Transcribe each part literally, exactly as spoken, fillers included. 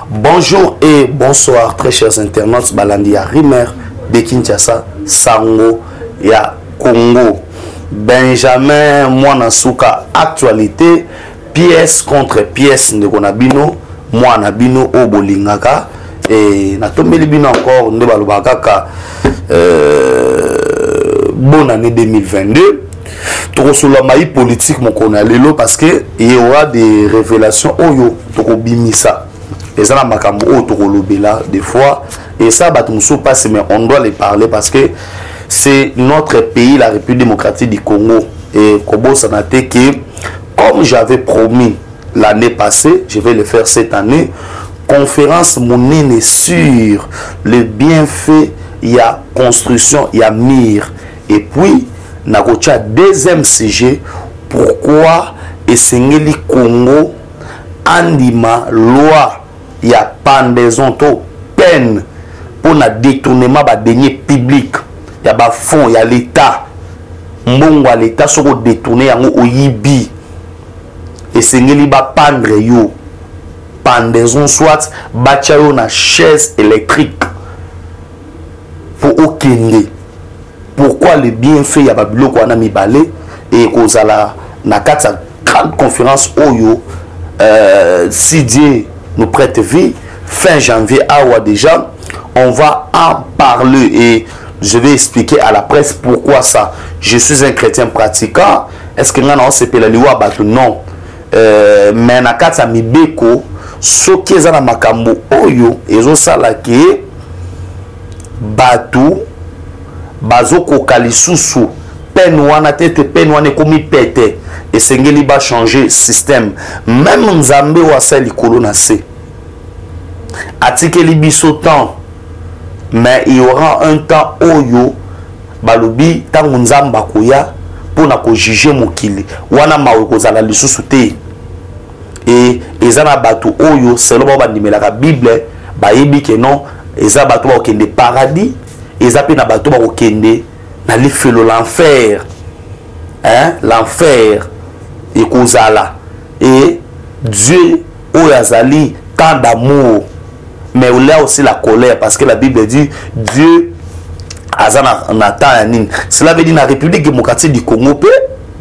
Bonjour et bonsoir très chers internautes. Balandi ya Rimer de Kinshasa, Sango ya Congo. Benjamin Mwanasuka, actualité, pièce contre pièce de Konabino, Mwanabino au Bolingaka. Et Natombeli Bino encore, Ndebalubakaka, euh, bonne année deux mille vingt-deux. Toko sur la maille politique, mon connaît parce que il y aura des révélations. Oyo, Toko Bimisa. Et ça, Makambo, Toko Lobela, des fois. Et ça, Batumso passe, mais on doit les parler parce que c'est notre pays, la République démocratique du Congo. Et Kobo Sanate, que comme j'avais promis l'année passée, je vais le faire cette année. Conférence monnaie sur le bienfait, il y a construction, il y a mire. Et puis, Nagocha, deuxième sujet, pourquoi Esengeli Congo, Andima, loi, il y a pendaison, peine pour le détournement des deniers publics. Il y a des fonds, il y a l'État. Mbongo à l'État, ce qu'on détourné au Yibi. Esengeli ba pendre yo. Pendaison soit bâtiment na chaise électrique pour okende. Pourquoi le bienfait ya babilo ko na mibale et kozala na kata grande conférence oyo euh, si Dieu nous prête vie fin janvier awa déjà on va en parler et je vais expliquer à la presse pourquoi ça. Je suis un chrétien pratiquant. Est-ce que ngana on sepe la liwa batu non euh, mais na kata mibeko soki eza na makambo oyo ezosala ke batu bazokoka lisusu peine wana te te peine wana ekomi pete esengeli ba changer système. Même nzambe wasa likolo na se atikeli biso temps mais il y aura un temps oyo balobi tango nzamba koya pona ko juger mokili wana mawe kozala lisusu te. Et ezana batu oyo selon ba bandimela ka Bible ba yebi ke non eza batu ba okende paradis eza pe na batu ba okende na lifelo l'enfer. Hein, l'enfer et kozala et Dieu oyazali tant d'amour mais il y a aussi la colère parce que la Bible dit Dieu azana na tanin. Cela veut dire la République démocratique du Congo pe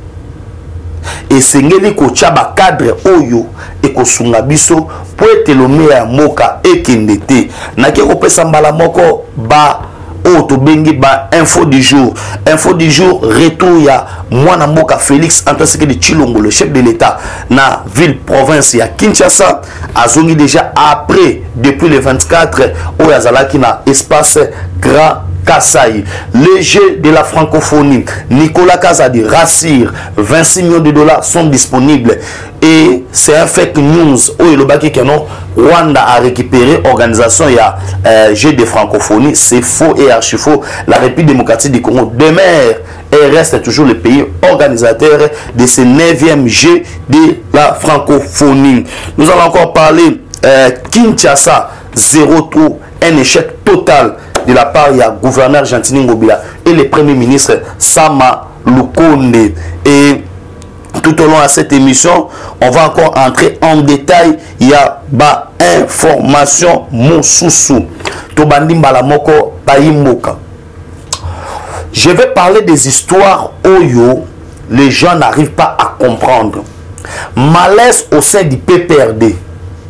et sengeli ko tchaba cadre oyo et ko sunga biso po etelome ya moka ekendete na ke ko pesa mbala moko ba o to bengi ba info du jour. Info du jour retour ya mwana mboka Félix Antoine Tshisekedi Tshilombo, le chef de l'état na ville province ya Kinshasa azongi déjà après depuis le vingt-quatre o yazalaki na espace Grand Kassai. Le jeu de la francophonie, Nicolas Kazadi rassure vingt-six millions de dollars sont disponibles et c'est un fake news. Oh, le baki kenon Rwanda a récupéré organisation il y a euh, jeu de francophonie, c'est faux et archi faux. La République démocratique du Congo demeure et reste toujours le pays organisateur de ce neuvième jeu de la francophonie. Nous allons encore parler euh, Kinshasa zéro tour, un échec total de la part du gouverneur Gentini Ngobila et le premier ministre Sama Lukonde. Et tout au long de cette émission, on va encore entrer en détail. Il y a ba information Moussousou. Tobandi Mbalamoko Bayimoka. Je vais parler des histoires Oyo. Les gens n'arrivent pas à comprendre. Malaise au sein du P P R D.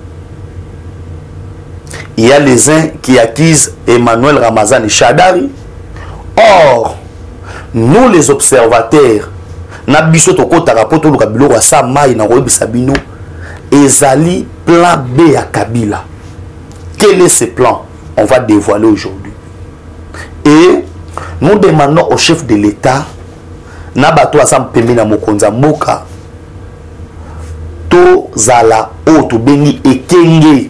Il y a les uns qui accusent Emmanuel Ramazani Shadari. Or, nous les observateurs, Nabiso Toko Tarapoto Lukabilo Wasa Mai Narobi Sabino, Ezali plan B à Kabila. Quel est ce plan? On va dévoiler aujourd'hui. Et nous demandons au chef de l'État, Nabato Asam Pemina Mokonza Moka, To Zala Oto Beni Ekenge.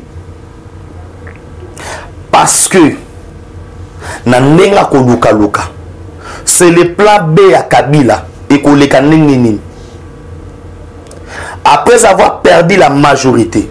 Parce que Nanenga Koluka Luka, c'est le plan B à Kabila et Koleka Nengini. Après avoir perdu la majorité,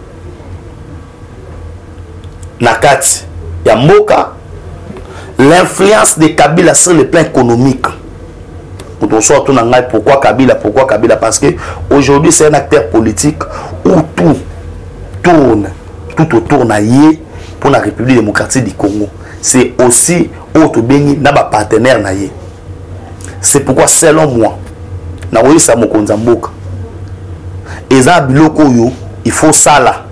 Nakati, Yamoka, l'influence de Kabila sur le plan économique. Pourquoi Kabila? Pourquoi Kabila? Parce que aujourd'hui c'est un acteur politique où tout tourne tout autour na yé pour la République démocratique du Congo. C'est aussi autre béni na ba partenaire na yé. C'est pourquoi selon moi na oui ça mokonza mboka. Eza biloko yo il faut ça là.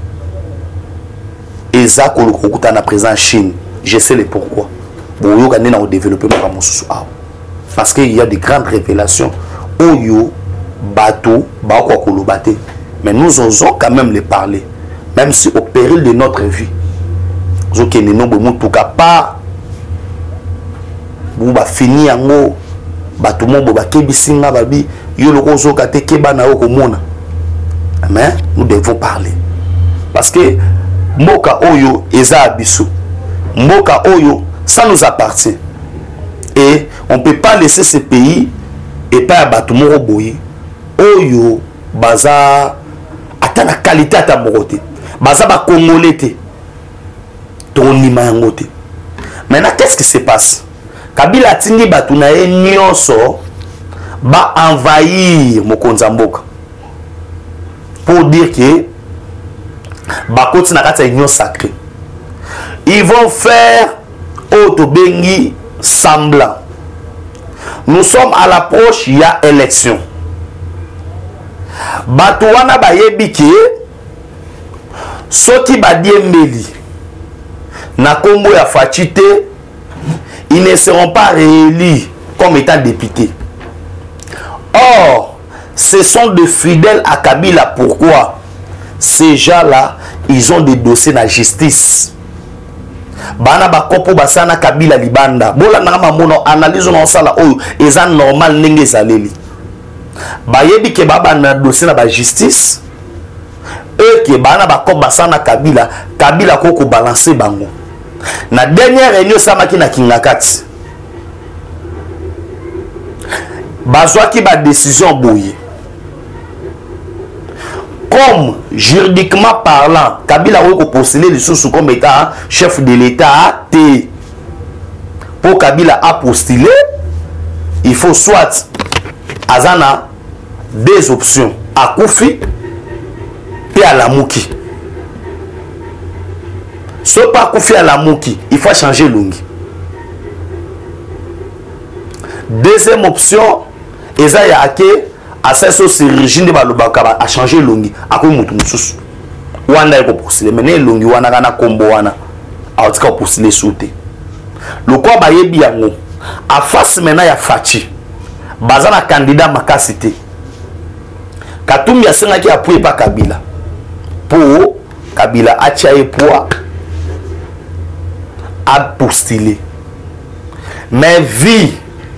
Eza ko lokuta na présent Chine. Je sais le pourquoi. Bon yo gagner na développer ma mosusu a. Parce qu'il y a des grandes révélations oyo bateau ba ko kolobate. Mais nous osons quand même les parler, même si au péril de notre vie. Zoke ne no bo mutuka pas bu ba fini yango bato mo bo ba kebisinga babi yo loko zoka te keba na yo komona. Amen, nous devons parler. Parce que mboka oyo eza abiso. Mboka oyo ça nous appartient. Et on ne peut pas laisser ce pays et pas bato mo boyi oyo baza ata la qualité ata morote baza ba congolais te ton nima yango te. Maintenant qu'est-ce qui se passe? Kabila tindi batu na ye nyonso ba envahir mokonza mboka pour dire que ba koti na kati union sacrée. Ils vont faire auto bengi semblant. Nous sommes à l'approche, il y a élection. Batouana bayebi ke soki badiembeli na kombo ya Fachite, ils ne seront pas réélus comme étant députés. Or, ce sont des fidèles à Kabila. Pourquoi? Ces gens-là, ils ont des dossiers dans la justice. Bana bakopo basana Kabila libanda. Bola nanga mono analyse na sala oyo eza normal ndenge ezaleli. Bayebi ke baba na dossier na ba justice et ke bana bakopo basana Kabila, Kabila koko balancer bango. Na dernière réunion samaki na Kingakati. Bazwa ki ba décision boye. Comme juridiquement parlant, Kabila a postulé les sous comme état chef de l'État. Pour Kabila a postulé, il faut soit Azana des options à Koufi et à la Mouki. Soit pas Koufi à la Mouki, il faut changer Lungi. Deuxième option, Ezaya Ake. À ça, c'est régime de Balobaka a changé longi. À quoi moutou moussous? Wanda est postulé. Mais longi wana gana kombo wana. A otika postulé sauté. Le quoi ba yebi yango. A face maintenant ya Fachi. Bazana candidat makasité. Katumbi ya senga ki appuye pa Kabila. Pour Kabila a tiaye poa. A postulé. Mais vie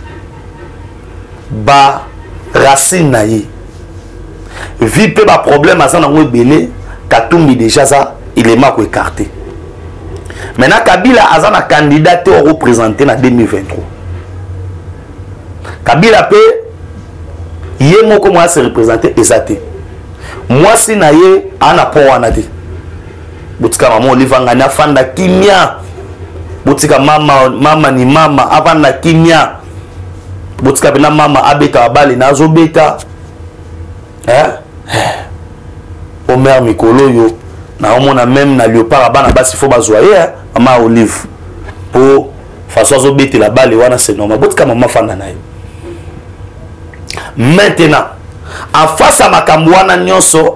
ba racine naïe vie peut pas problème à ça dans belé Katumbi déjà ça il est mal écarté. Maintenant Kabila a un candidat au représenté en deux mille vingt-trois. Kabila peut yemo comment se représenter exacté. Moi si naïe ana po wanade botika maman olivanga na fanda kimia botika mama mama ni mama avanda kimia botika bina mama abeta abali nazo beta hein Omer Mikolo yo na omona même na léopard bana basi faut bazoyer mama olive pour façon zo beta la balle wana c'est normal botika mama fanda na yo. Maintenant en face à makambo wana nyonso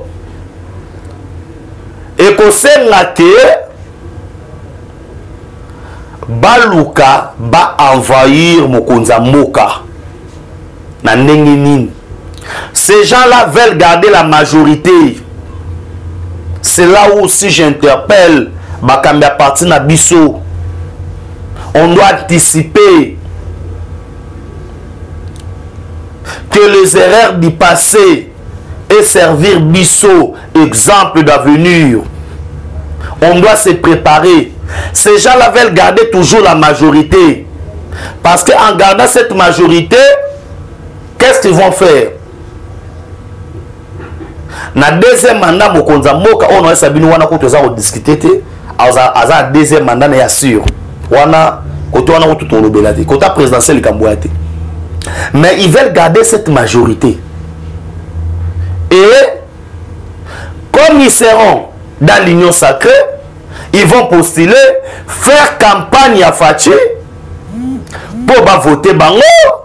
ekosenga ke baluka ba envahir mokonza mboka. Ces gens-là veulent garder la majorité. C'est là où si j'interpelle Bakambia parti na biso. On doit anticiper que les erreurs du passé et servir biso exemple d'avenir. On doit se préparer. Ces gens-là veulent garder toujours la majorité. Parce qu'en gardant cette majorité, qu'est-ce qu'ils vont faire? Na deuxième mandat, mokonza mboka on a sabini wana ko toza ko discuter te, aza deuxième mandat na ya sûr. Wana côté wana ko tout lobela te, côté présidentiel kamboya te. Mais ils veulent garder cette majorité. Et comme ils seront dans l'union sacrée, ils vont postuler, faire campagne à Fachi pour bah, voter bango.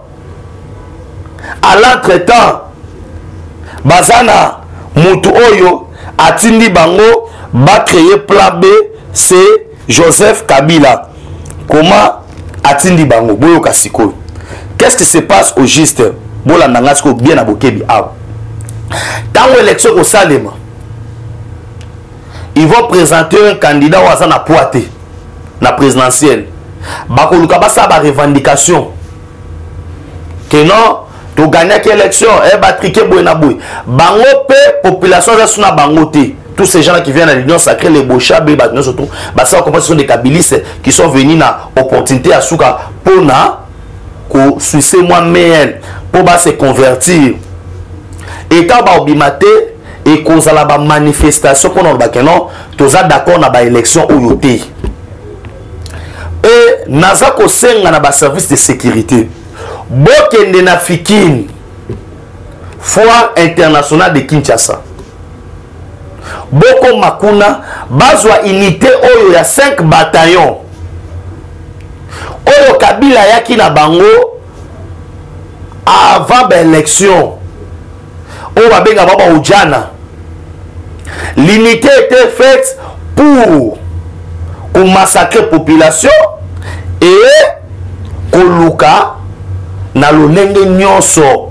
À l'entretemps, Bazana Moutou Oyo Atindi Bango va créer plan B, c'est Joseph Kabila. Comment Atindi Bango Boyo Kasiko. Qu'est-ce qui se passe au juste? Bola Nangasko bien à Bokebi. Dans l'élection au Salema, ils vont présenter un candidat au Azana Poité, la présidentielle. Bakoluka basa ba revendication. Que non, tu gagnes quelle élection, eh ba triquer boyna boy. Bango pe population za suna bangote. Tous ces gens là qui viennent à l'union sacrée, les Bochabe, bah nous surtout, bah ça on comprend, ce sont des kabilistes qui sont venus na opportunité à souka pour na ko sucer moi mais pour ba se convertir. Et quand ba obimate et cause à la manifestation qu'on a le non, tous a d'accord na ba élection au yoté. Et naza ko senga na ba service de sécurité. Bokende na Fikine, foire internationale de Kinshasa. Boko Makuna, bazwa unité oyo ya cinq bataillons. Oyo Kabila yaki na bango avant l'élection. Oyo babenga baba ujana. L'unité était faite pour qu'on massacre la population et koluka na lolenge nyonso.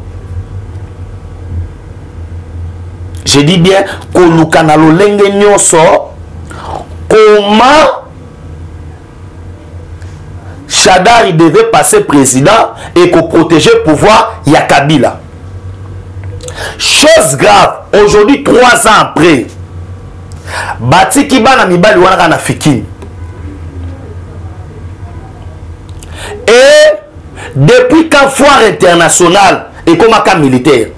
Je dis bien koluka na lolenge nyonso. Comment Chadari devait passer président et qu'on protéger le pouvoir ya Kabila. Chose grave, aujourd'hui trois ans après, Batiki bana mibali wana na Fikine. Et depuis quand foire internationale et comme un cas militaire,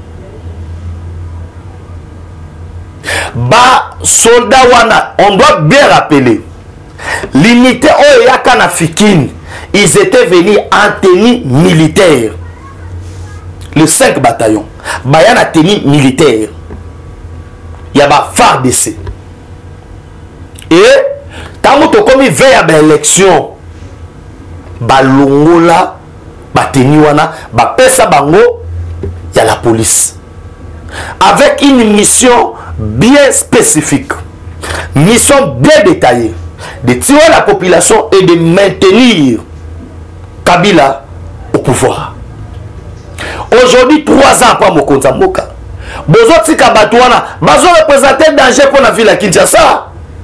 ba soldat wana, on doit bien rappeler, l'unité Oyaka na Fikine, ils étaient venus en tenue militaire. Les cinq bataillons, bayan a tenue militaire. Il y a ba F A R D C. Et quand on comme il veille à l'élection, ba longola, ba tenue wana, ba pesa bango, il y a la police. Avec une mission bien spécifique, mission bien détaillée, de tirer la population et de maintenir Kabila au pouvoir. Aujourd'hui, trois ans après Mokonza Mboka, Bozo Tika Batouana, Bazo représentait danger pour la ville à Kinshasa.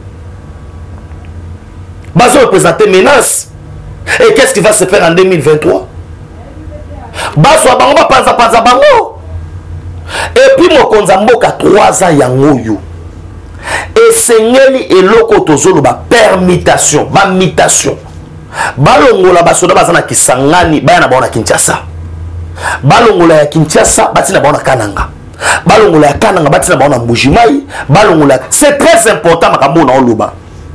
Bazo représentait menace. Et qu'est-ce qui va se faire en deux mille vingt-trois? Bazo Abango, Panza Panza Bango. Et puis Mokonza Mboka, trois ans Yangoyo. Et Seigneli et Loko Tozolo, ba permutation, ba mutation. Balongola basoda bazana kisangani, bayana baona Kinshasa. Balongola ya Kinshasa, batina baona Kananga. Balongola ya Kananga, batina baona Mbujimai. Balongola, c'est très important makambo na oloba.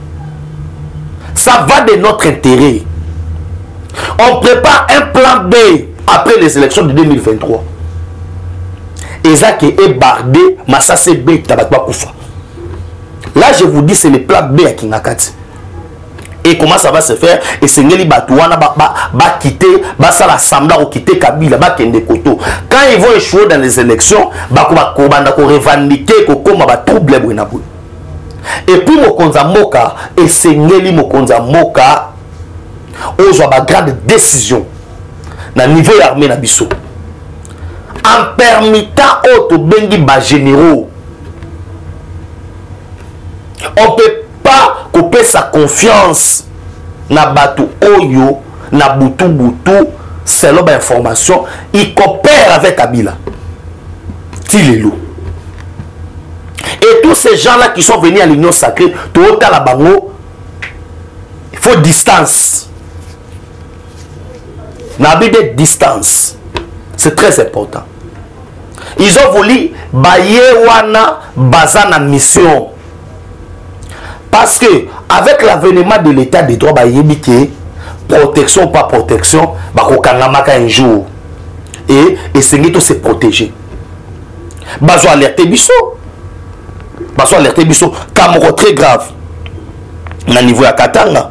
Ça va de notre intérêt. On prépare un plan B après les élections de deux mille vingt-trois. Ezak est bardé, Massase B, Tabakba Koufa. Là, je vous dis, c'est le plan B à Kinakati. Et comment ça va se faire? Et Seigneli Batouana va quitter, va ça l'assemblée ou quitter Kabila, va kende koto. Quand ils vont échouer dans les élections, va revendiquer qu'on va trouble. Et puis Mokonza Moka et Seigneli Mokonza Moka ont une grande décision dans le niveau de l'armée Nabiso. En permettant aux bengi ba généraux, on ne peut pas couper sa confiance na batu oyo na butu butu selon l'information il coopère avec Kabila Tilelo. Et tous ces gens là qui sont venus à l'union sacrée tout à la bango, il faut distance na de distance, c'est très important. Ils ont voulu bayer wana bazana mission. Parce que avec l'avènement de l'état des droits, protection pas protection, un jour. Et essayer de se protéger. Bazo alerter biso. baso alerter biso kamoko très grave na niveau ya Katanga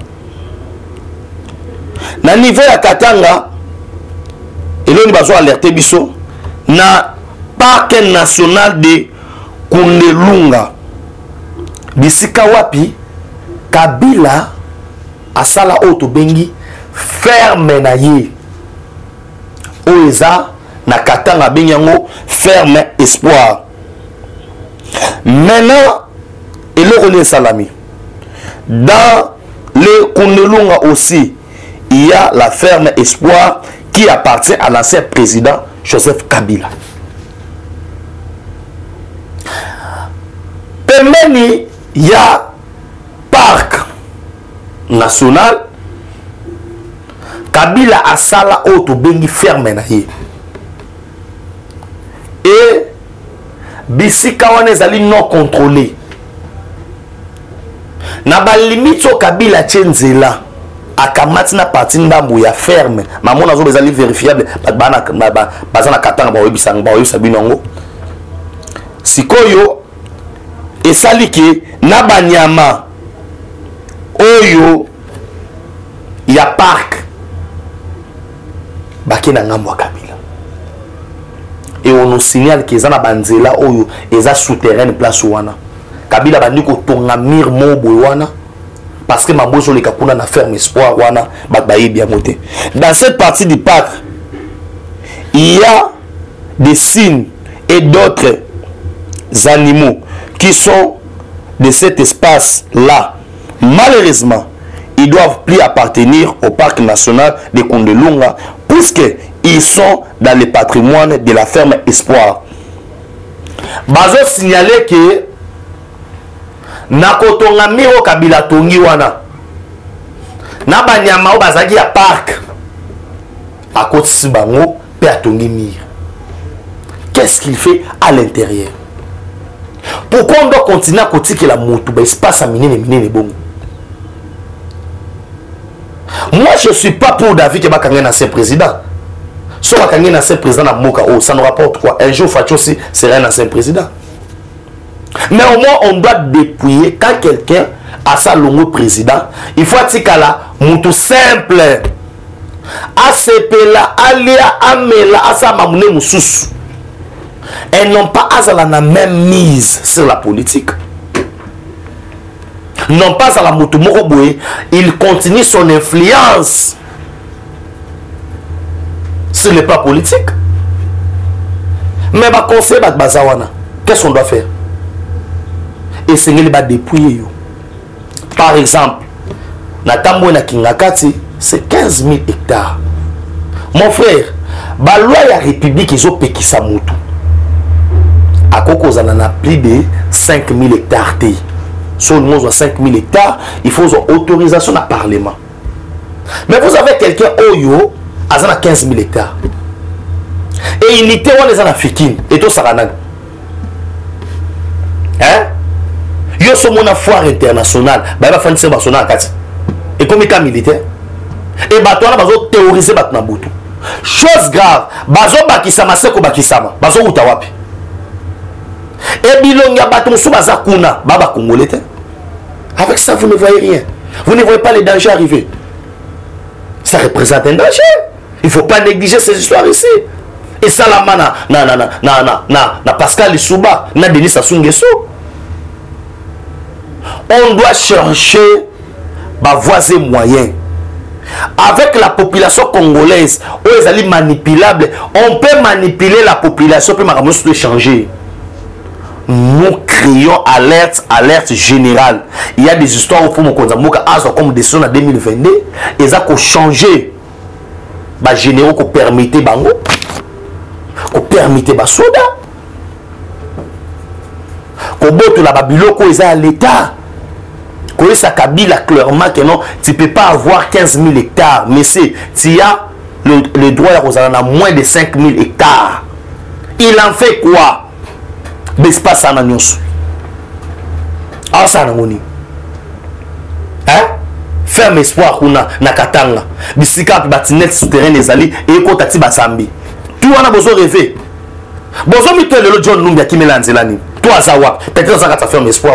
na niveau ya Katanga eloni baso alerter biso na parc national de Kundelunga bisika wapi Kabila asala oto bengi ferme na ye oeza na Katanga bengi yango ferme espoir. Maintenant eloko salami dans le Kundelunga aussi il y a la ferme espoir qui appartient à l'ancien président Joseph Kabila. Pembeni il y a parc national Kabila asala oto bengi ferme na ye et bisika wana ezali non contrôlé na ba limite o Kabila tshenzela akamati na parti ndambu ya ferme mamona zo bezali vérifiable bana bazana Katanga ba webisanga ba webisa binongo sikoyo esaliki na banyama oyo ya parc bakina ngambo Kabila et on nous signale que ezana banzela oyo eza souterraine place wana Kabila bandi ko tonga mir mobo wana parce que mabozo le kakuna na ferme espoir wana babaye bien monté dans cette partie du parc il y a des signes et d'autres animaux qui sont de cet espace là. Malheureusement ils doivent plus appartenir au parc national de Kundelunga puisque ils sont dans le patrimoine de la ferme Espoir. Bazo signaler que nakotonga miro Kabila tongi wana na banyama o bazaki ya parc à côté de bango pe atongi mir. Qu'est-ce qu'il fait à l'intérieur? Pourquoi on doit continuer à continuer la moto ba espace à minene minene bongo? Moi je suis pas pour David qui va kangen ancien président. Si on va kangen ancien président à Moka, oh, ça nous rapporte quoi? Un jour Facho aussi serait un ancien président. Mais au moins on doit dépouiller quand quelqu'un a sa longue président. Il faut attirer là moto simple. A C P là, alia amela asa mamune mususu. Et non pas à la même mise sur la politique. Non pas à la moto moroboé, il continue son influence sur le plan politique. Mais bah conseil bah bazawana, qu'est-ce qu'on doit faire? Essayer de dépouiller. Par exemple, Natambo na Kingakati, c'est quinze mille hectares. Mon frère, bah loi la République ils ont péki sa moto. À Koko on en a plus de cinq mille hectares. Sur le monde cinq mille hectares, il faut une autorisation à parlement. Mais vous avez quelqu'un Oyo, à quinze mille hectares. Et unité on les en Africaine et tout ça Hein? Yo sommes une foire internationale, bah il va faire une nationale et comme état militaire. Et bah toi là bazo théoriser bat na butu. Chose grave, bazo bakisama seko bakisama, bazo utawapi. Et bilonga bato musu baza kuna, baba congolais. Avec ça vous ne voyez rien. Vous ne voyez pas les dangers arriver. Ça représente un danger. Il ne faut pas négliger ces histoires ici. Et ça la mana na na na na na na na Pascal Lissouba, na Denis Sassou Nguesso. On doit chercher bah voies et moyens. Avec la population congolaise, où ils allaient manipulable, on peut manipuler la population, peut se changer. Nous créons alerte, alerte générale. Il y a des histoires où nous avons comme des sons en deux mille vingt-deux, et ça a changé. Les généraux qui permettaient bango, qui permettaient les soldats, qui botent la Babylone, qui sont à l'État. Quand ça Kabila clairement que non, tu ne peux pas avoir quinze mille hectares, mais c'est tu as le, le droit à moins de cinq mille hectares. Il en fait quoi? L'espace à Nanyos. Ah, ça n'a pas. Hein? Ferme espoir qu'on a na Katanga. Bisika batinet souterrain les alliés et kotati basambi. Tout on a besoin de rêver. Besoin de le John Numbi qui mélange l'année. Toi, Zawak, peut-être que ça fait un espoir.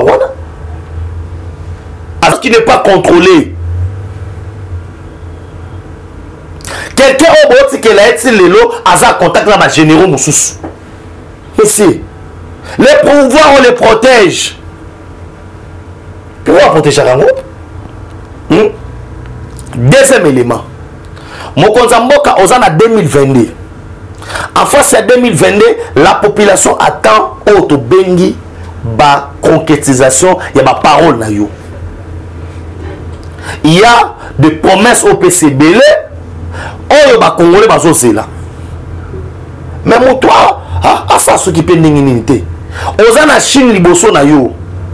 Alors qu'il n'est pas contrôlé. Quelqu'un au bout qui a été le lot, a contact là, généraux Moussous. Mais c'est. Les pouvoirs, on les protège. Pouvoir protéger un groupe. Hmm? Deuxième élément. Mokonzamboka, on a deux mille vingt-deux. En face à deux mille vingt-deux, la population attend auto bengi ba concrétisation, il y a ma parole na yo. Il y a des promesses au P C B L, oh ba congolais ba là. Mais mon toi, ah ça ce qui peut n'inginité. Oza na Chine liboso na yo.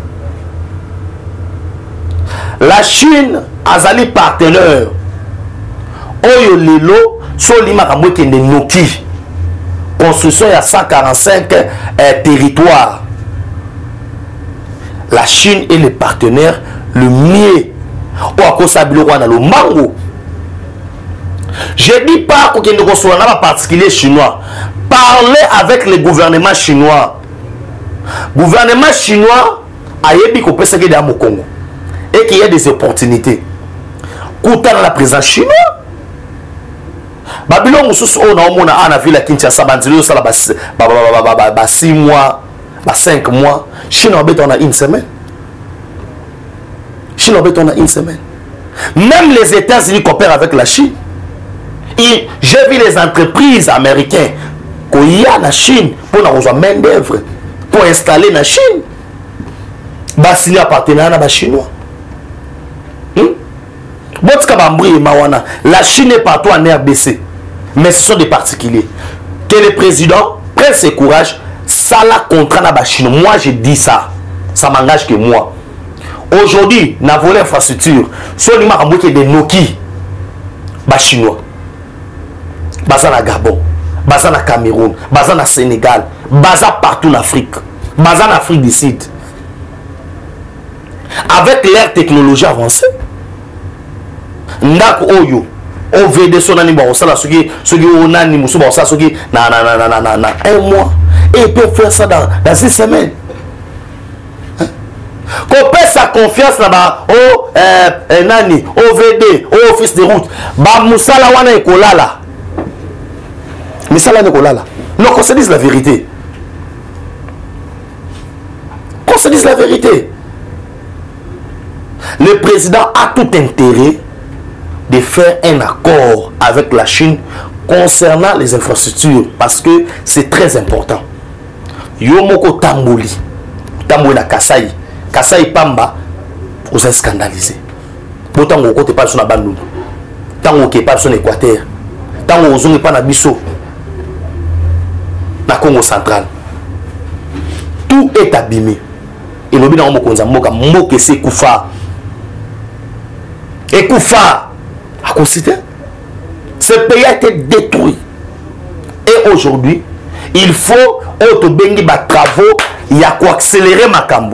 La Chine azali partenaire. Oyo lelo so lima kamwe kende noki. Construction il y a cent quarante-cinq euh, territoires. La Chine est le partenaire le mieux. Ou à cause de le mango. Je ne dis pas qu'il ne soit pas particulier chinois. Parlez avec le gouvernement chinois. Le gouvernement chinois a dit qu'on peut se gagner au Congo. Et qu'il y a des opportunités. Coûtant la présence chinoise. Babylone mususu on a on a vu la Kinshasa bandilo ça là six mois, cinq mois. Chine en béton a une semaine. Chine en béton a une semaine. Même les États-Unis coopèrent avec la Chine. J'ai vu les entreprises américaines qu'il y a la Chine pour nous avoir main d'œuvre pour installer la Chine. Bah s'il y a partenariat avec les Chinois. La Chine est partout en R D C. Mais ce sont des particuliers. Que le président prenne ses courage, ça la contraint à la Chine. Moi, je dis ça. Ça m'engage que moi. Aujourd'hui, dans volé infrastructure, si on a des Noki, les Chinois, baza na Gabon, baza na Cameroun, baza na Sénégal, baza partout en Afrique, baza en Afrique du Sud. Avec leur technologie avancée, ndako oyo O V D sonani ba osala soki soki onani musu ba osala soki na na na na na na un mois et il peut faire ça dans dans six semaines. Qu'on pèse sa confiance là-bas au euh, nani O V D au office de route ba musala wana ekolala. Mais ça là ekolala. Non, qu'on se dise la vérité. Qu'on se dise la vérité. Le président a tout intérêt de faire un accord avec la Chine concernant les infrastructures parce que c'est très important. Yomoko Tamboli, Tamboli na Kasai, Kasai Pamba, vous êtes scandalisé. Pourtant, vous n'êtes pas sur la bande. Tant que vous n'êtes pas sur l'Équateur, tant que vous n'êtes pas dans Bissau, dans le Congo central, tout est abîmé. Et le bilan de Moka, Moke c'est Koufa. Et Koufa, à considérer, ce pays a été détruit. Et aujourd'hui, il faut autobengi ba travaux, il y a quoi accélérer Makambo.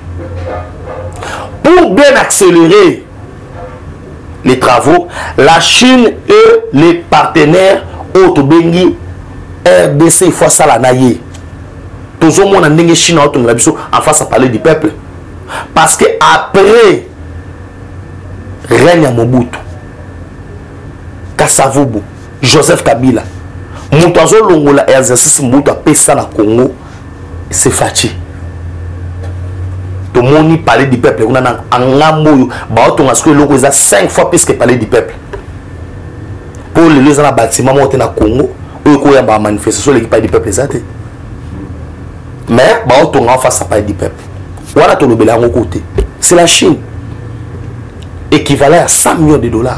Pour bien accélérer les travaux, la Chine et les partenaires autobengi R D C, il faut ça la naïe. Tout le monde a Chine en face à parler du peuple. Parce que après règne Mobutu, Kasavubu, Joseph Kabila, Moutazo Longola exercice Mobutu a payé ça na Congo, c'est fatigué. Tout le monde parle du peuple. On a un amour, on a cinq fois plus que parler du peuple. Pour les gens dans le bâtiment, on a Congo, on a une manifestation qui parle du peuple. Mais on a face à parler du peuple. On a tout le monde côté. C'est la Chine. Équivalent à cent millions de dollars.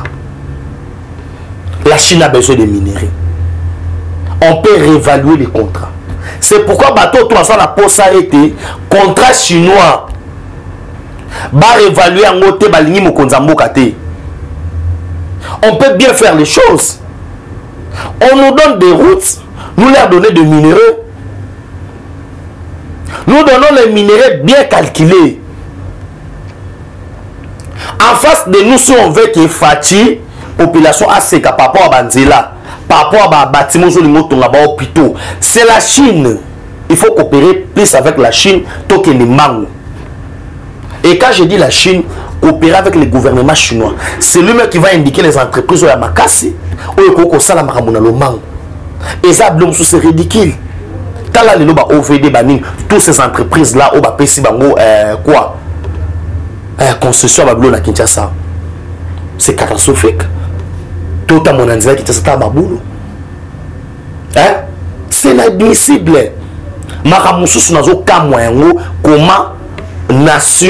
La Chine a besoin de minerais. On peut réévaluer les contrats. C'est pourquoi bateau trois cents la poste a été contrat chinois. Ba réévaluer en côté balingi mokonzambo kate. On peut bien faire les choses. On nous donne des routes, nous leur donnons des minéraux. Nous donnons les minéraux bien calculés. En face de nous, si on veut qu'il y ait fatigue, population assez par rapport à Banzela, par rapport à bâtiment sur les hôpitaux, c'est la Chine. il faut coopérer plus avec la Chine, tant que les mango. Et quand je dis la Chine, coopérer avec le gouvernement chinois, c'est lui-même qui va indiquer les entreprises où il y a Makassi, où il y a Sala Maramuna le mango. Et ça, c'est ridicule. Quand là, les O V D banning, toutes ces entreprises-là, où il y a quoi euh, concession à Babylone à Kinshasa. C'est catastrophique. Tout à mon anzia qui est à Babylone. Hein? C'est inadmissible. Maramoussous n'a aucun moyen comment nation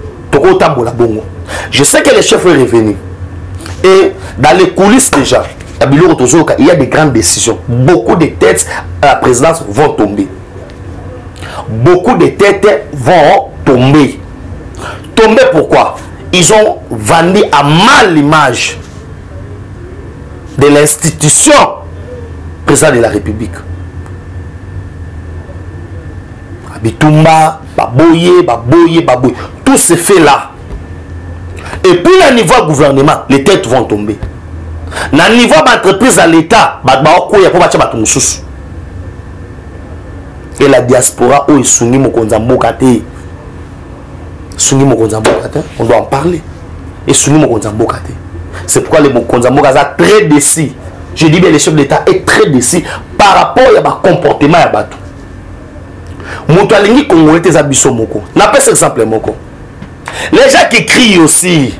je sais que les chefs sont revenus et dans les coulisses déjà il y a des grandes décisions, beaucoup de têtes à la présidence vont tomber, beaucoup de têtes vont tomber tomber pourquoi ils ont vendu à mal l'image de l'institution président de la République. Bitumba, baboye, baboye, baboye. Tout se fait là. Et puis, à niveau gouvernement, les têtes vont tomber. À niveau d'entreprise à l'État, et la diaspora, où ils sont on doit en parler. Et c'est pourquoi les Mokonzambo sont très décis. Je dis bien, les chefs d'État est très décis par rapport au comportement de Batou. Moutou alingi Congolais tes abisso moko. N'a pas cet exemple moko. Les gens qui crient aussi,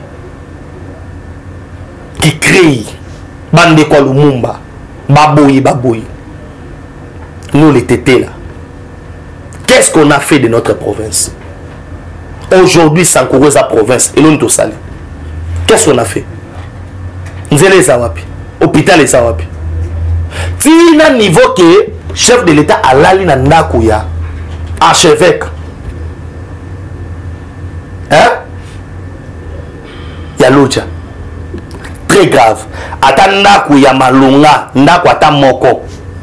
qui crient, bande quoi Lumumba, baboui baboui. Nous les tétés là. Qu'est-ce qu'on a fait de notre province? Aujourd'hui, Sankourou sa province et l'on tout salé. Qu'est-ce qu'on a fait? Nzele Sawapi, hôpital Sawapi. Tina niveau que chef de l'État a lali na ndakuya. Archevêque. Hein? Yalocha. Très grave. Atandaku ya malunga. Ndaku ata moko.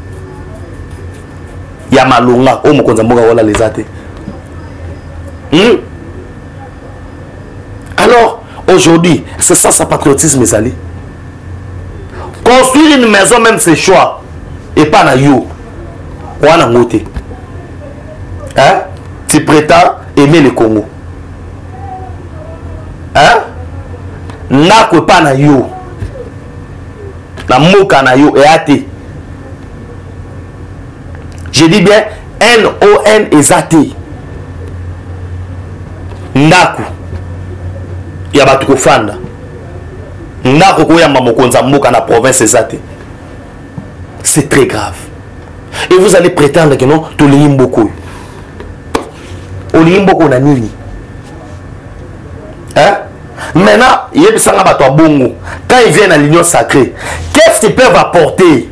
Ya malunga. O mokonza mboka wala les ate. Hmm? Alors, aujourd'hui, c'est ça sa patriotisme, Zali. Construire une maison, même c'est choix. Et pas na yo. Wana ngote. Hein? Tu prétends aimer le Congo. Hein? N'a pas na yo. Na moka na yo et ate. Je dis bien N O N et ate. Ndaku. Ya batu kofanda. Ndaku ko ya mamokonza mboka na province ezate. C'est très grave. Et vous allez prétendre que non, tout le monde beaucoup. Olimbo on a nini? Hein? Maintenant, il y a des gens à bongo. Quand ils viennent à l'union sacrée, qu'est-ce qu'ils peuvent apporter?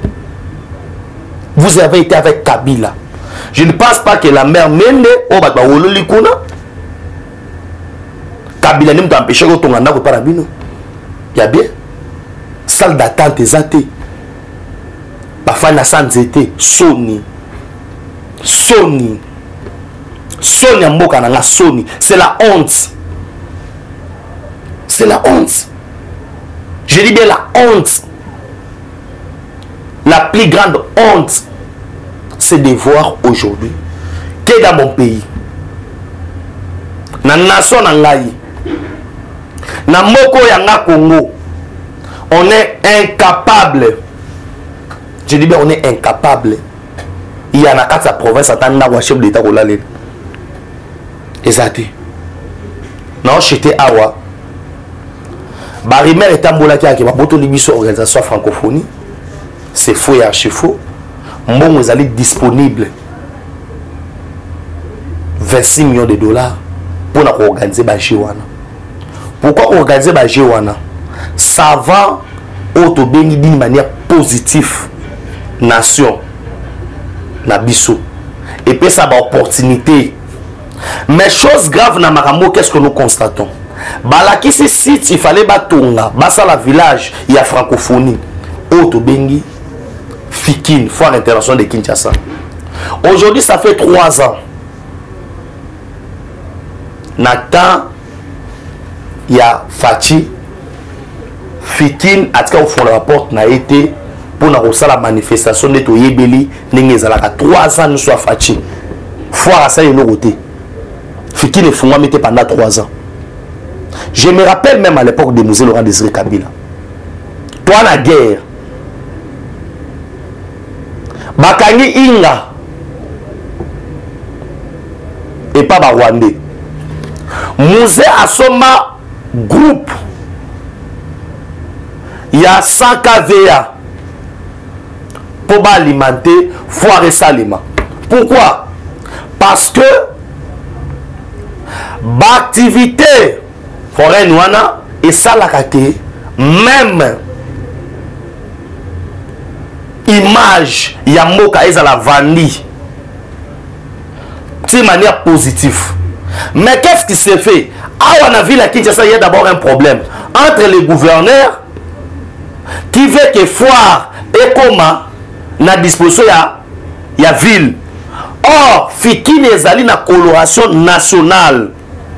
Vous avez été avec Kabila. Je ne pense pas que la mère Mende au Baba Wololikuna Kabila n'a pas empêché que ton anda ko parabino. Il y a bien salle d'attente ezate. Bafana sans été Sony. Sony. Sony Mboka na Sony, c'est la honte. C'est la honte. Je dis bien la honte. La plus grande honte, c'est de voir aujourd'hui que dans mon pays, dans la nation nangaï, dans Moko Yanga Congo, on est incapable. Je dis bien on est incapable. Il y a dans la province, à chef d'État. Exactement. Non, j'étais awa. Barimer est en Bolaki qui va boto libiso organisation francophonie. C'est faux et archi faux. Bon, vous allez disponible vingt-six millions de dollars pour organiser Bajiwana. Pourquoi organiser Bajiwana? Ça va autobéni d'une manière positive nation nabiso et puis ça va opportunité. Mais chose grave na Marambo, qu'est-ce que nous constatons? Balaki ce site, il fallait batonga, basa la village, il y a francophonie. Auto Bengi, Fikine, foire internationale de Kinshasa. Aujourd'hui, ça fait trois ans. Nathan, il y a Fati, Fikine, à tout cas au fond de la porte, n'a été pour la manifestation de Toyebeli, Nengezalaka trois ans, nous sommes fatigués. Foire à ça, il y a côté. Fiki ne font pas pendant trois ans. Je me rappelle même à l'époque de Mosé Laurent Désiré Kabila. Toi, la guerre. Bakani Inga. Et pas Barwandais. Mosé Asoma groupe. Il y a cent K V A. Pour alimenter Foire et Salima. Pourquoi? Parce que l'activité forêt noana et ça la kake même image yamoka eza la vandi de manière positive. Mais qu'est-ce qui s'est fait? Ah, on a vu la Kinshasa, il y a d'abord un problème entre les gouverneurs qui veut que Foire et Koma na disposition ya ya ville. Or, Fiki nezali na coloration nationale.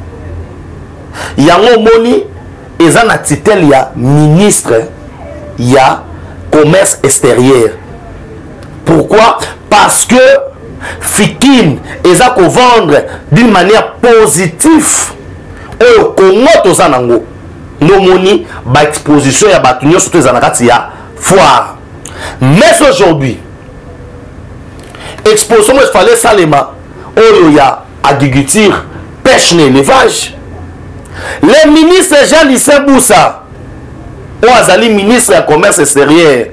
Yango moni eza na titel ya ministre ya commerce extérieur. Pourquoi? Parce que Fikin eza ko vendre d'une manière positive au Congo tozanango. No moni ba exposition ya batunyo surtout eza na kati ya Foire. Mais aujourd'hui exposition il fallait Salema oh il y a agriculture, pêche et élevage. Le ministre Jean-Lycée Boussa ou Azali ministre du commerce extérieur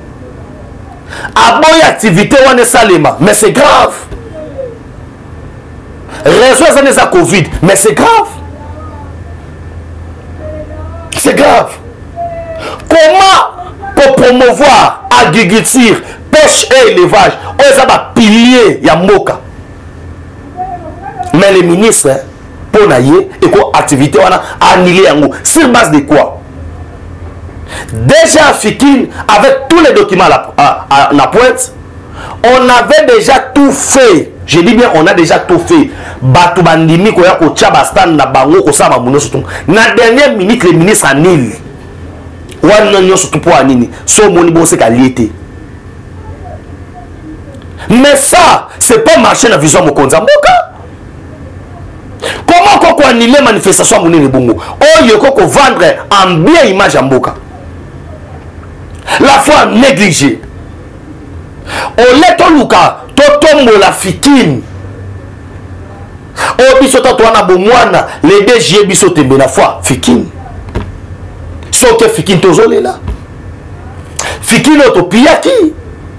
a boy activité ou ne Salema, mais c'est grave. Raison ça n'est pas Covid, mais c'est grave. C'est grave. Comment pour promouvoir agriculture, pêche et élevage, on a pilier ya moka. Mais les ministres pour naïe et quoi activité on a annulé yango sur base de quoi? Déjà Fikin avec tous les documents à, à, à la pointe, on avait déjà tout fait. Je dis bien on a déjà tout fait. Batu bandimi ko ya ko tchabastan na bango ko sama muno surtout. Na dernière minute les ministres annulent. Wana nyo surtout pour anini. So moni bon c'est qualité. Mais ça, c'est pas marcher dans la vision de Mokonza Mboka. Comment qu'on annule les manifestations à Mouni Bongo? Oh, il faut qu'on vendre en bien image à Mboka. La foi négligée. On let on luka, totombo la Fikin. Oh, bisota toana bomwana, les D G bisote be la foi Fikin. Soke Fikin tozole là. Fikin otopia qui?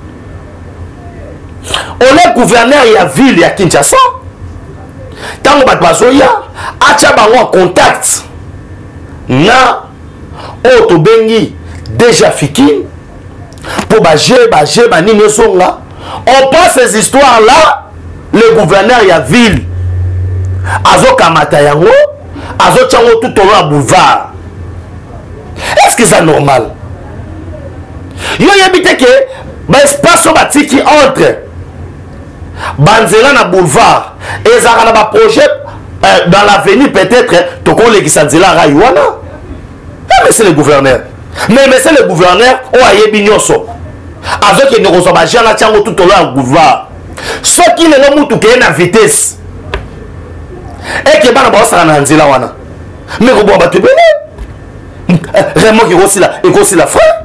On est gouverneur et la ville à Kinshasa. Tant que bazoya, acha bango en contact. Na otobengi déjà Fikin pour bager bager banini songa. On passe ces histoires là, le gouverneur et la ville azo kamata yango, azo chango tout au long à boulevard. Est-ce que c'est normal? Yo yebite que ba espace batiki entre Banzela na boulevard et ça a un projet euh, dans l'avenir peut-être toko le kisanzela raywana. Mais c'est le gouverneur. Mais mais c'est le gouverneur o ayebi nyoso. Avec que nous recevons la chango tout au long du boulevard. Ce qui est le mutu qui est na vitesse. Et que bana ba sa na nzela wana. Mais ko bo ba te bene. Vraiment qui aussi là et aussi la frère.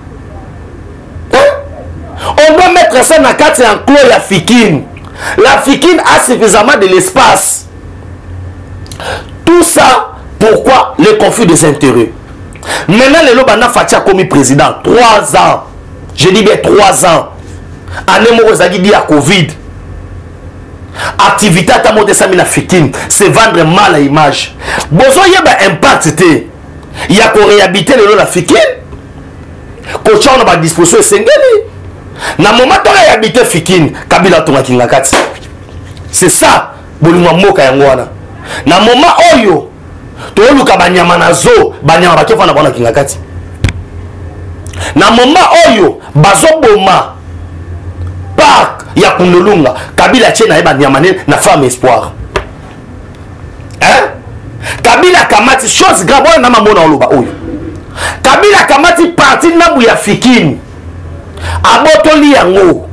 On doit mettre ça dans la carte et enclos la Fikin. La Fikin a suffisamment de l'espace. Tout ça, pourquoi les conflits des intérêts? Maintenant, le Lobana Fatia commis président, trois ans. Je dis bien trois ans. Année Morozagi dit à Covid. Activité à monter ça la Fikin. C'est vendre mal à l'image. Besoin y a un impact. Il y a qu'on réhabiter le la Fikin. Quand on a à disposition de Sengeli. Na moment où il habite Fikin, Kabila tonga kingakati. C'est ça, bolingwa moka yango wana. Na moment oyo, to luka banyama nazo, banyama bakefa na bana kingakati. Na moment oyo, bazo boma park ya Kundulunga, Kabila tchena eba nyamane na femme espoir. Hein? Kabila kamati chose grave na mamona oloba oyo. Kabila kamati parti na bu ya Fikin. abotoli yango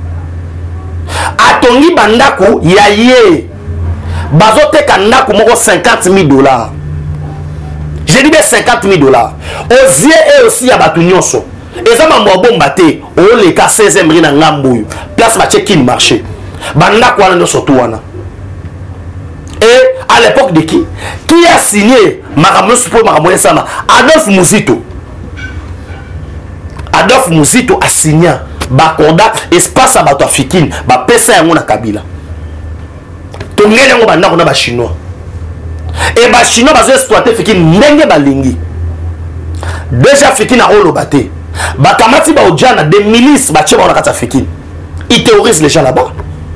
atongi bandako ya ye bazoteka ndako moko cinquante mille dollars. Je dis bien cinquante mille dollars. Aux yeux et aussi à Batunyonso. Et ça m'a bon batté. Oh les cas seizième rue dans Ngambouy. Place ma check-in marché. Bandako wana no surtout wana. Et à l'époque de qui? Qui a signé Maramous pour Maramoué Sama? Adolphe Mouzito. Adolphe Mouzito a signé Bakonda espace à Batoafikine. Ba pesa yango na Kabila. Tongé yango bandako na ba chinois. Et ba chinois bazo exploiter Fikine ndenge balingi. Déjà Fikine a rolo baté. Ba kamati ba ojana des milices ba tcheba na kata Fikine. Ils terrorisent les gens là-bas.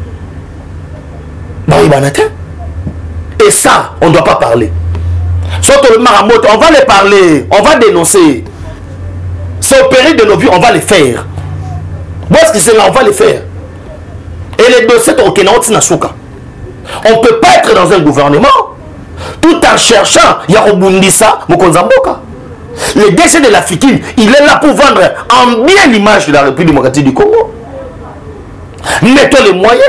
Bah oui, banata. Et ça, on ne doit pas parler. Surtout le Maramoto, on va les parler, on va dénoncer. C'est au péril de nos vies, on va les faire. Bon, ce qui c'est là, on va les faire. Et les dossiers, on ne peut pas être dans un gouvernement tout en cherchant Yarobundisa Mokonzamboka. Le D G de la Fikine, il est là pour vendre en bien l'image de la République démocratique du Congo. Mettons les moyens.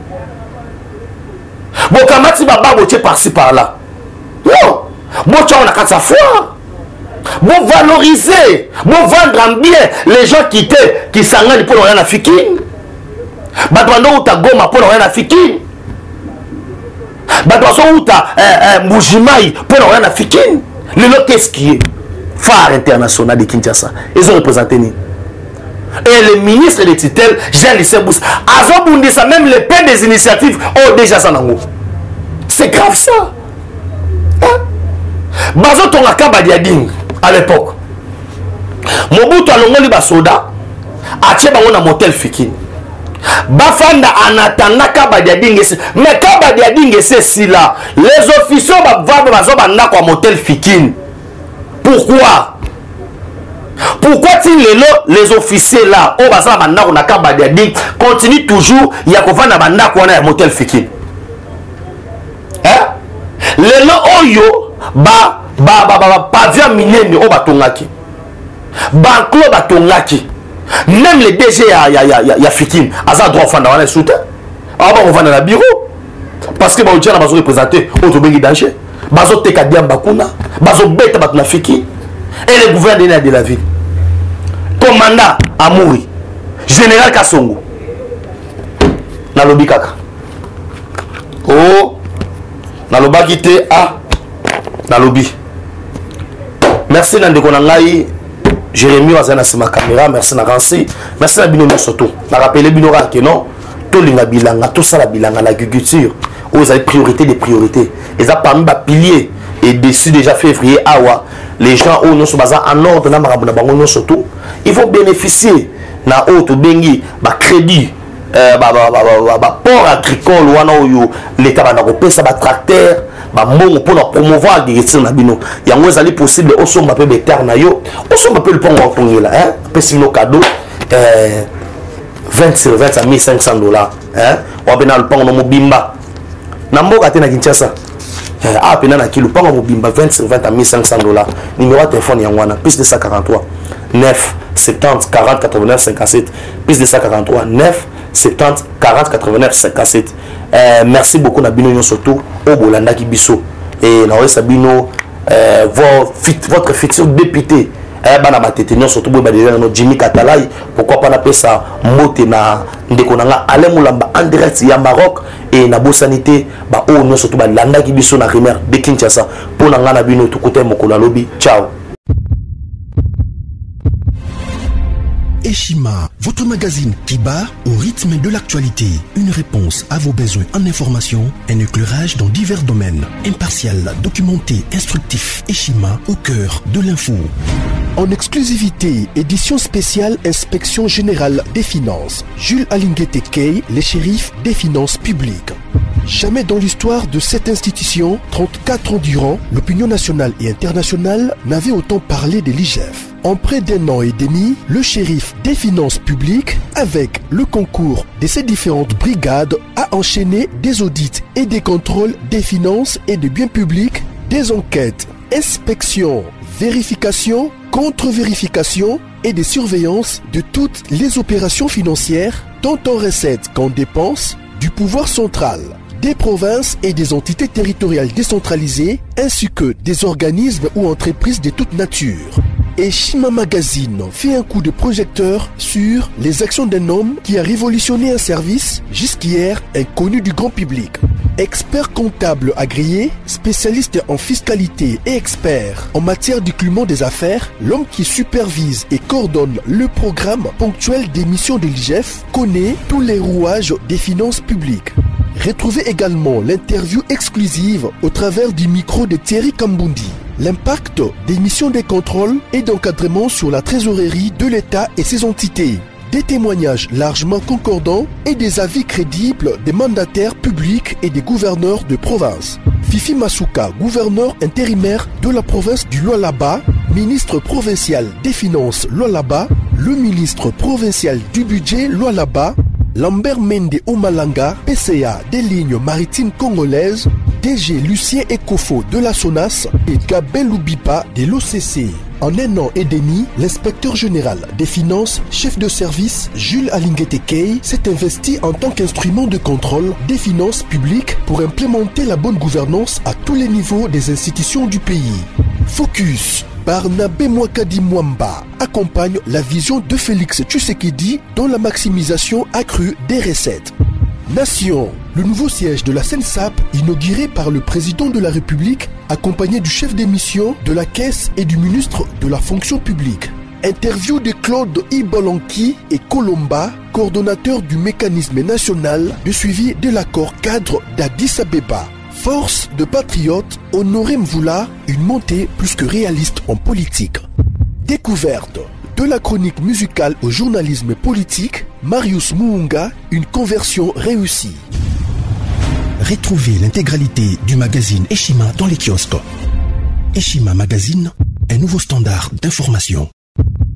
Bon, Kamati Baba Boche par-ci par-là. Non. Bon, tu as sa foi. Bon, valoriser. Bon, vendre en bien les gens qui étaient, qui s'engagent pour rien à Fikine. Badouano ou ta goma pour rien à Fikine. Badouano ou ta Moujimaï pour rien à Fikine. Le lot, qu'est-ce qui est phare international de Kinshasa? Ils ont représenté ni. Et le ministre de tutelle, Jean-Lycée Boussa, Azobundisa, même les pères des initiatives, ont déjà ça. C'est grave ça. Hein? Bazo Tongaka Badiading, à l'époque. Mobutu Alongoli Basoda, Ache Bango na motel Fikine. Bafanda en attendant Kabadiading, mais Kabadiading c'est si là. Les officiers Bazo Banako à motel Fikine. Pourquoi? Pourquoi les officiers là, au bazar bandako na Kabadiading, continuent toujours Yakova na bandako na motel Fikine? Hein? Les lots oyo ba ba ba ba pavia minene o batongaki. Banklo batongaki. Même les D G ya ya ya ya Fikine, aza droit fanda wana soutien. Ah ba on va dans le bureau parce que ba on tient bazo représenter auto bengi danger. Bazo teka diamba kuna, bazo beta batuna Fikine. Et le gouverneur de la ville. Commandant Amouri, général Kassongo, Nalobi Kaka. Oh, Naloba Kite A, Nalobi. Merci Nandeko Nangai, Jérémy Wazana c'est ma caméra, merci Naransi, merci Nabino Soto. Na rappelé Binora que non, tout le Bilanga, tout ça la Bilanga, l'agriculture, où vous avez priorité des priorités. Et ça parmi les piliers, et d'ici déjà février, Awa. Les gens où nous sommes en ordre, ils vont bénéficier na auto bengi ba crédit euh ba ba ba ba port agricole wana oyo l'état ba na kopesa ba tracteur ba mbongo pour promouvoir l'agriculture na bino yango ezali possible oso mba pe betar na yo oso mba pe le pongo pongela hein pesi no cadeau euh vingt sur vingt à mille cinq cents dollars hein on va le pongo no mobimba na mboka te na Kinshasa. Ah, puis na kilo pas mobimba vingt sur vingt à mille cinq cents dollars. Numéro de téléphone yangwana plus de cent quarante-trois neuf soixante-dix quarante quatre-vingt-neuf cinquante-sept plus de cent quarante-trois neuf soixante-dix quarante quatre-vingt-neuf cinquante-sept. Euh, merci beaucoup na bino surtout au Bolanda ki biso et na wesa bino euh, votre futur député eh bana batete non surtout bo ba déjà no Jimmy Katalai pourquoi pas na pesa mote na ndeko nanga Alemulamba en direct ya Maroc et na bo sanité ba o non surtout ba landa ki biso na Rimer de Kinshasa pour na ngana bino to côté mokolo lobi ciao. Eshima, votre magazine qui bat au rythme de l'actualité. Une réponse à vos besoins en information, un éclairage dans divers domaines. Impartial, documenté, instructif. Eshima, au cœur de l'info. En exclusivité, édition spéciale Inspection Générale des Finances. Jules Alinguete Key, les shérifs des finances publiques. Jamais dans l'histoire de cette institution, trente-quatre ans durant, l'opinion nationale et internationale n'avait autant parlé de l'I G F. En près d'un an et demi, le shérif des finances publiques, avec le concours de ses différentes brigades, a enchaîné des audits et des contrôles des finances et des biens publics, des enquêtes, inspections, vérifications, contre-vérifications, et de surveillance de toutes les opérations financières, tant en recettes qu'en dépenses, du pouvoir central, des provinces et des entités territoriales décentralisées, ainsi que des organismes ou entreprises de toute nature. Et Shima Magazine fait un coup de projecteur sur les actions d'un homme qui a révolutionné un service jusqu'hier inconnu du grand public. Expert comptable agréé, spécialiste en fiscalité et expert en matière d'écoulement des affaires, l'homme qui supervise et coordonne le programme ponctuel des missions de l'I G F connaît tous les rouages des finances publiques. Retrouvez également l'interview exclusive au travers du micro de Thierry Kambundi. L'impact des missions de contrôle et d'encadrement sur la trésorerie de l'État et ses entités. Des témoignages largement concordants et des avis crédibles des mandataires publics et des gouverneurs de province. Fifi Masuka, gouverneur intérimaire de la province du Lualaba, ministre provincial des Finances Lualaba, le ministre provincial du Budget Lualaba, Lambert Mende Omalanga, P C A des lignes maritimes congolaises, D G Lucien Ekofo de la SONAS et Gabin Loubipa de l'O C C. En un an et demi, l'inspecteur général des finances, chef de service Jules Alinguetekei s'est investi en tant qu'instrument de contrôle des finances publiques pour implémenter la bonne gouvernance à tous les niveaux des institutions du pays. Focus. Barnabé Mwakadi Mwamba accompagne la vision de Félix Tshisekedi dans la maximisation accrue des recettes. Nation, le nouveau siège de la SENSAP inauguré par le président de la République accompagné du chef des missions de la Caisse et du ministre de la Fonction publique. Interview de Claude Ibolanki et Colomba, coordonnateur du mécanisme national de suivi de l'accord cadre d'Addis Abeba. Force de patriotes, Honoré Mvula, une montée plus que réaliste en politique. Découverte. De la chronique musicale au journalisme politique, Marius Muunga, une conversion réussie. Retrouvez l'intégralité du magazine Eshima dans les kiosques. Eshima Magazine, un nouveau standard d'information.